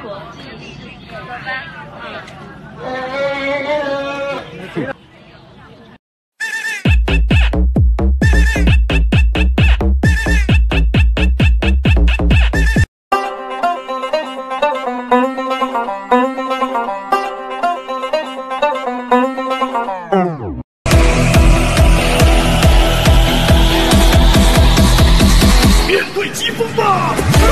我继续，走吧。 面对疾风吧！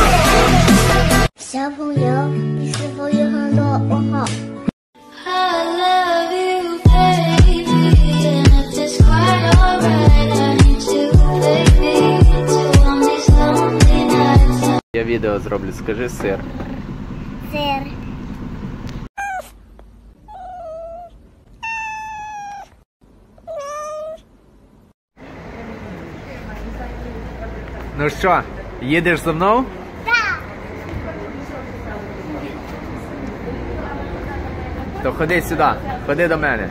小朋友，你是否有很多问号？I love you, baby, and if it's quite alright, I need you, baby, to on these lonely nights. Я відео зроблю, скажи сир. Сир. Ну що, їдеш зі мною? Так. То ходи сюди, ходи до мене.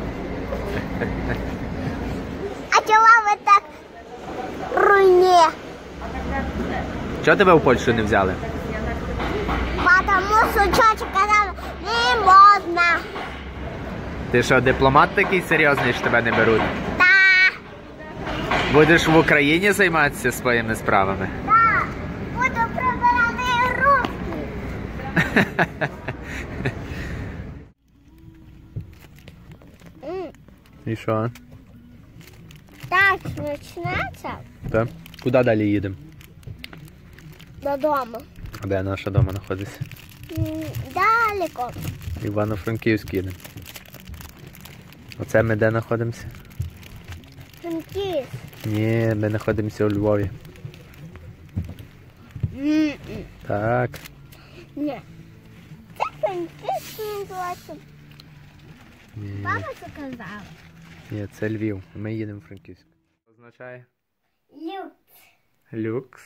А чого ви так руйні? Чого тебе в Польщу не взяли? Потому що чочі казав, не можна. Ти що, дипломат такий серйозний, що тебе не беруть? Так. Будеш в Україні займатися своїми справами? Так. Буду прибирати руки. І що? Так, почнеться Так. Куди далі їдемо? додому. А де наша дома знаходиться? Далеко. Івано-Франківськ їдемо. Оце ми де знаходимося? Франківськ. Ні, ми знаходимося у Львові. Так. Ні. Це Франківськ називається. Ні, Папа це казала. ні, це Львів. Ми їдемо в Франківськ. Що означає? Люкс. Люкс.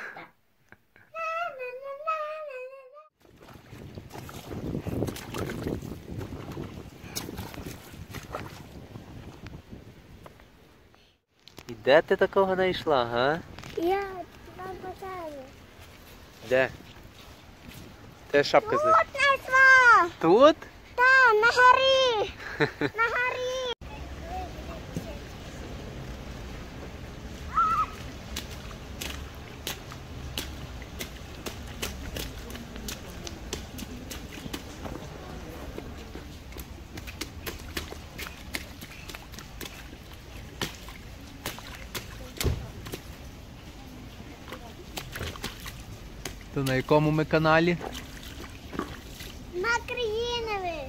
І де ти такого знайшла, га? Я вам покажу. Де? Де шапка знайшла? Тут знайшла. Тут? Там, на горі. На горі. То на якому ми каналі? На країнові.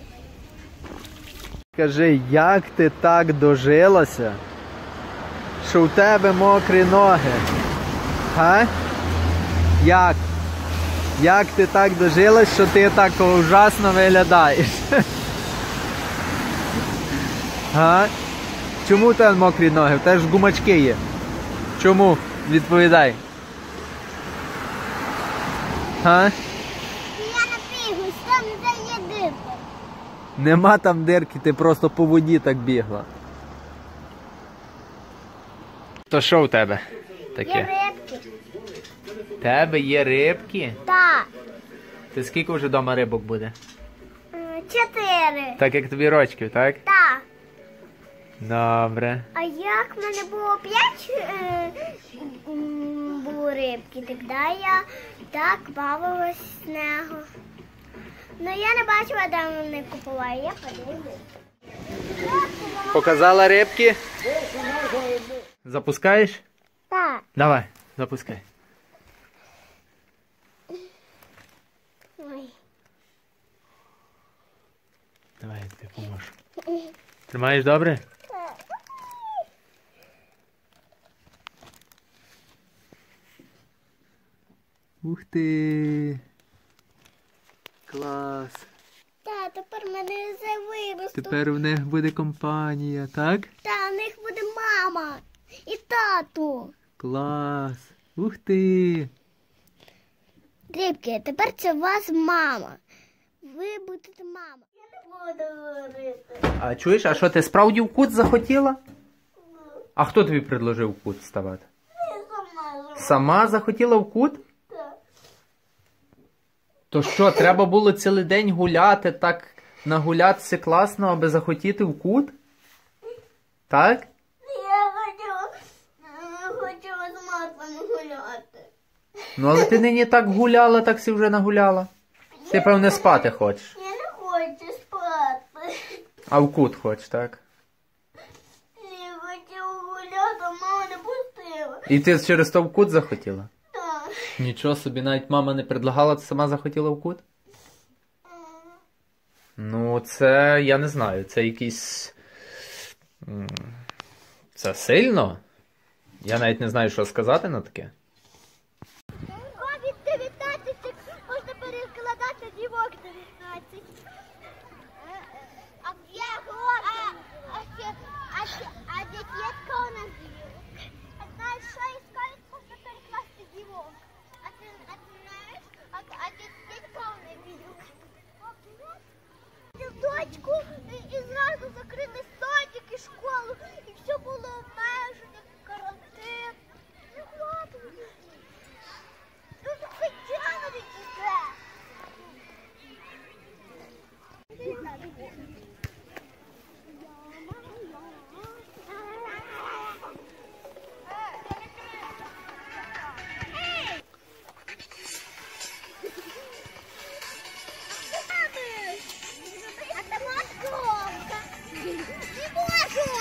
Скажи, як ти так дожилася, що у тебе мокрі ноги? Га? Як? Як ти так дожилась, що ти так ужасно виглядаєш? Га? Чому у тебе мокрі ноги? У тебе ж гумачки є. Чому? Відповідай. Га? Я напігусь, там де є дирка. Нема там дирки, ти просто по воді так бігла. То що у тебе таке? Є рибки. У тебе є рибки? Так. Ти скільки вже вдома рибок буде? 4. Так як тобі рочків, так? Так. Добре. А як в мене було 5 було рибки, тоді я так бавилась з нього. Ну я не бачила, де вони купували, я подивилась. Показала рибки? Запускаєш? Так. Давай, запускай. Ой. Давай, я тобі поможу. Тримаєш добре? Ух ти! Клас! Та, тепер в мене все виростуть. Тепер в них буде компанія, так? Та, в них буде мама і тату. Клас! Ух ти! Рибки, тепер це у вас мама. Ви будете мама. Я не буду говорити. А чуєш, а що ти справді в кут захотіла? А хто тобі предложив в кут ставати? Я сама. Сама захотіла в кут? Так. То що, треба було цілий день гуляти, так нагулятися класно, аби захотіти в кут? Так? Я хочу з матом гуляти. Ну, але ти нині так гуляла, так си вже нагуляла. Ти, певне, спати хочеш. Я не хочу спати. А в кут хочеш, так? Я хотів гуляти, а мама не пустила. І ти через то в кут захотіла? Так. Нічого собі, навіть мама не предлагала, ти сама захотіла в кут? Ну, це, я не знаю, це якийсь... Це сильно? Я навіть не знаю, що сказати на таке. Від 19 можна перекладати дівок 19. А я голодна. А дітєтка у нас дівок. А знаєш, що іскають, можна перекласти дівок. А ти знаєш, а дітєтка у нас дівок. В дочку і зразу закрили садик і школу. І все було обмежено, карантин. Не хватило. Ну, це хотіли дітей. А там маскировка. Не можу.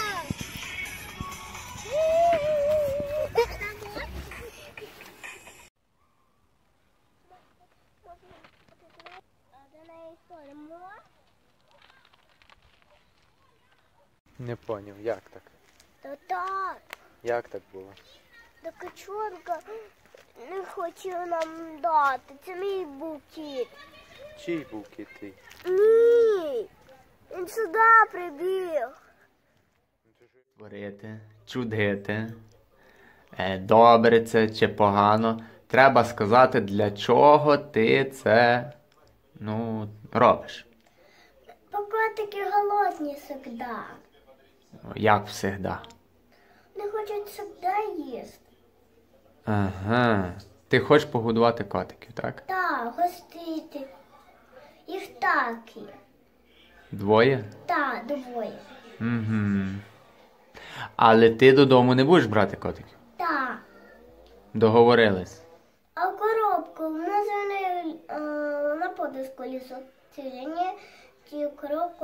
Не поняв, як так? Та так. Як так було? Та качонка не хотів нам дати. Це мій був кіт. Чий був кіт твій? Ні. Він сюди прибіг. Творити, чудити. Добре це чи погано. Треба сказати, для чого ти це, робиш. Бо котики голодні завжди. Як всегда. Не хочуть завжди їсти. Ага. Ти хочеш погодувати котиків, так? Так, гостити. Їх так є. Двоє? Так, двоє. Угу. Але ти додому не будеш брати котиків? Так. Договорились. А в коробку в нас вони на подиску лізуть. Ні, ті коробку,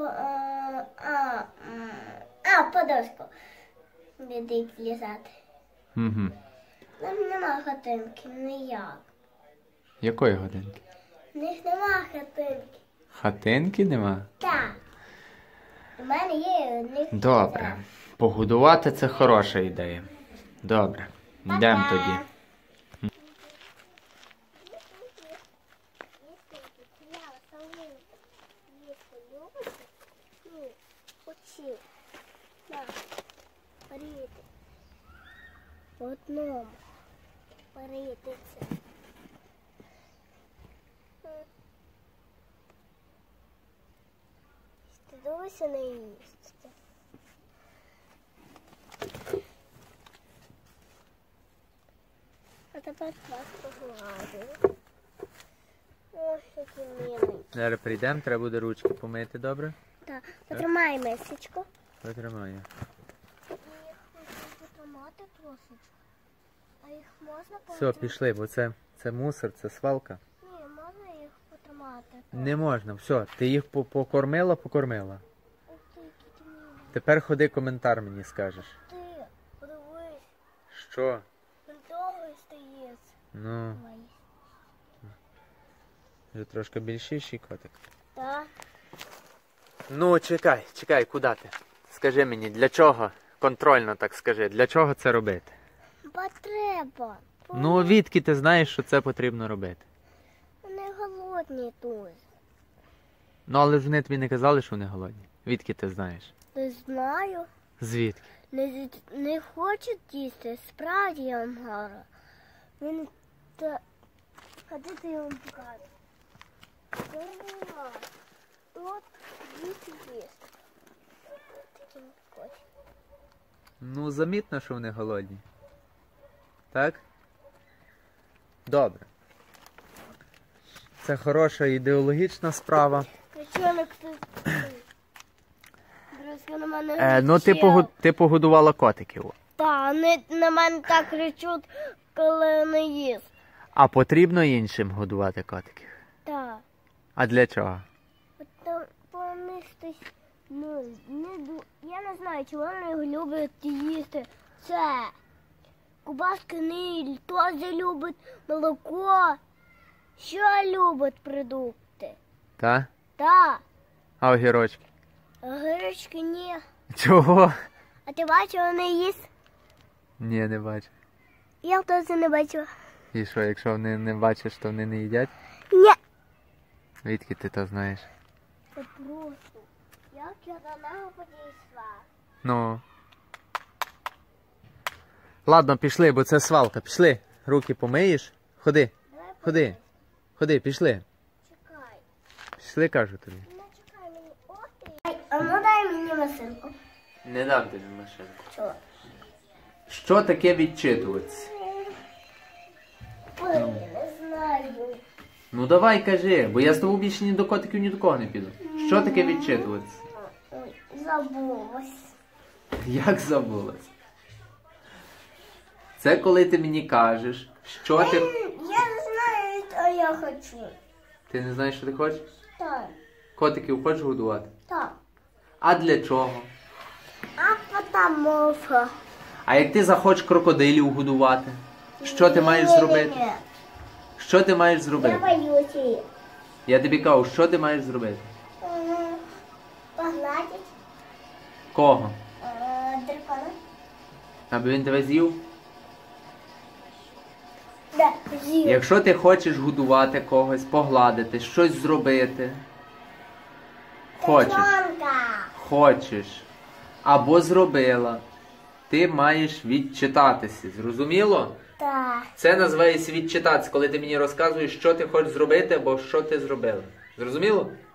подоску. Будуть лізати. Угу. Там нема хатинки, ніяк. Якої годинки? В них нема хатинки. Хатинки нема? Так. У мене є, у них Добре. Погодувати це хороша ідея. Добре. Йдемо тоді. В одному паритися. Стидуся не їсти. А тепер вас погладую. Ось який милий. Зараз прийдемо, треба буде ручки помити, добре? Так, потримай мисочку. Потримаю. Їх можна потримати трошечки. А їх можна Все, пішли, бо це мусор, це свалка. Ні, можна їх потримати. Не можна, все, ти їх покормила. Ух ти, який ти милий. Тепер ходи коментар мені скажеш. Ти, подивись, Що? він довгий стає. Ну, Ой. вже трошки більшіший котик. Так. Ну, чекай, куди ти? Скажи мені, для чого? Контрольно так скажи, для чого це робити? Бо треба. Ну, відки ти знаєш, що це потрібно робити? Вони голодні тут. Ну, але ж вони тобі не казали, що вони голодні. Відки ти знаєш? Не знаю. Звідки? Не хочуть їсти. Справді я вам говорю. Він та... А де ти йому покажу? От їсти їсти. Таким хоче. Ну, замітно, що вони голодні. Так? Добре. Це хороша ідеологічна справа. Кричали, хто... Друзі, на мене Ну, ти погодувала котиків. Так, вони на мене так кричуть, коли не їсть. А потрібно іншим годувати котиків? Так. А для чого? Вони щось, я не знаю, чи вони люблять їсти. Це кубаски ниль, теж любить молоко. Що любить продукти? Та? Так. А огірочки? Огірочки ні. Чого? А ти бачив, вони їсть? Ні, не бачу. Я теж не бачила. І що, якщо вони не бачиш, то вони не їдять? Ні. Звідки ти то знаєш? Це просто. Як я до нього підійшла? Ну. Ладно, пішли, бо це свалка. Пішли. Руки помиєш? Ходи. Ходи. Ходи, пішли. Чекай. Пішли, кажу тобі. Не чекай мені. Ох ти. А ну дай мені машинку. Не дам тобі машинку. Чого? Що таке відчитуватися? Ой, не знаю. Ну давай кажи, бо я з тобою більше ні до котиків, ні до кого не піду. Що таке відчитуватися? Ой, забулась. Як забулась? Це коли ти мені кажеш, що ти... Я не знаю, що я хочу. Ти не знаєш, що ти хочеш? Так. Котиків хочеш годувати? Так. А для чого? А потому що... А як ти захочеш крокодилів годувати? Що ти маєш зробити? Ні. Що ти маєш Я зробити? боюся їх. Я тобі кажу, що ти маєш зробити? Погладить Кого? дракона. Аби він тебе з'їв? Да, з'їв. Якщо ти хочеш годувати когось, погладити, щось зробити, хочеш, або зробила, ти маєш відчитатися, зрозуміло? Так. Це називається відчитатися, коли ти мені розказуєш, що ти хочеш зробити, або що ти зробила. Зрозуміло?